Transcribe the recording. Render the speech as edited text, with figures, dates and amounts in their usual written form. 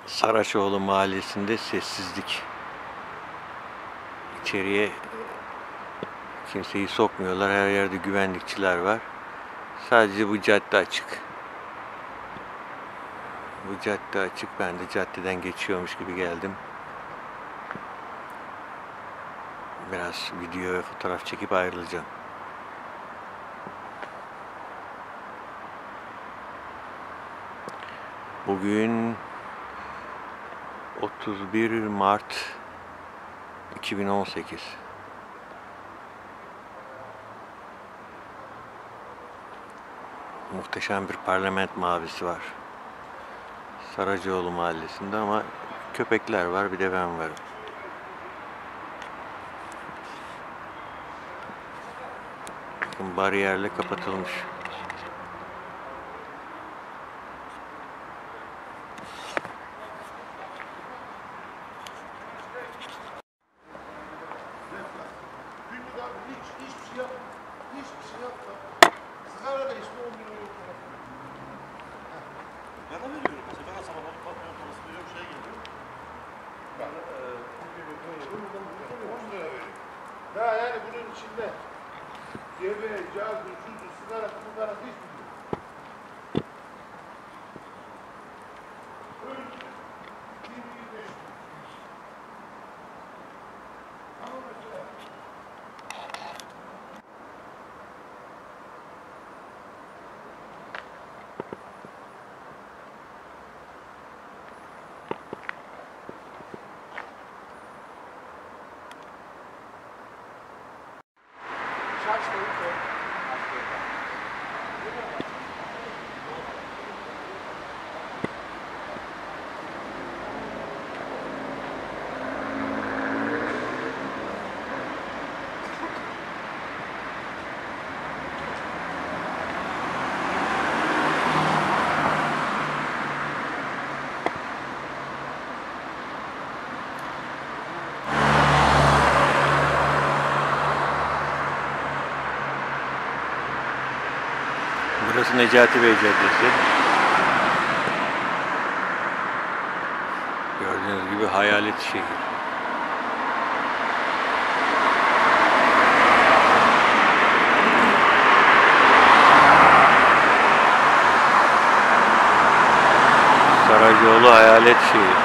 Saraçoğlu mahallesinde sessizlik. İçeriye kimseyi sokmuyorlar. Her yerde güvenlikçiler var. Sadece bu cadde açık. Bu cadde açık. Ben de caddeden geçiyormuş gibi geldim. Biraz video ve fotoğraf çekip ayrılacağım. Bugün 31 Mart 2018. Muhteşem bir parlament mavisi var. Saracoğlu mahallesinde ama köpekler var, bir de ben varım. Bakın bariyerle kapatılmış. Hiçbir şey yapma. Sigara da işte 10 bin euro. Ben de veriyorum. Mesela ben de sabah balık patlayan parası veriyorum, şey geliyor. Ben 10 lira veriyorum. Daha yani bunun içinde cebe, cazı, şuzu, sigara, hiçbir şey yok. Öyle. 25. Ama mesela Burası Necati Bey Caddesi. Gördüğünüz gibi hayalet şehir. Saracoğlu hayalet şehir.